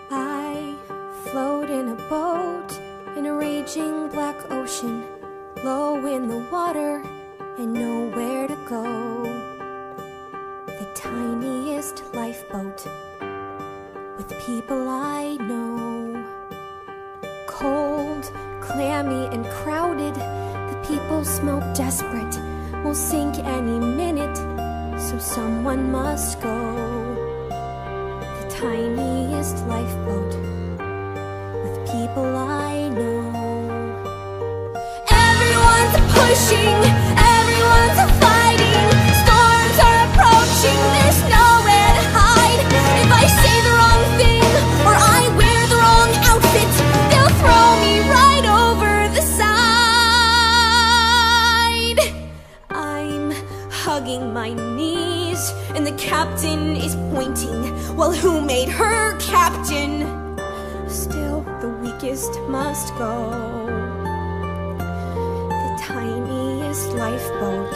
I float in a boat in a raging black ocean, low in the water and nowhere to go. The tiniest lifeboat with people I know. Cold, clammy and crowded, the people smell desperate, will sink any minute, so someone must go. The tiniest lifeboat with people I know. Everyone's pushing, everyone's fighting, storms are approaching, there's nowhere to hide. If I say the wrong thing or I wear the wrong outfit, they'll throw me right over the side. I'm hugging my knees and the captain is pointing. Well, who made her captain? Still, the weakest must go. The tiniest lifeboat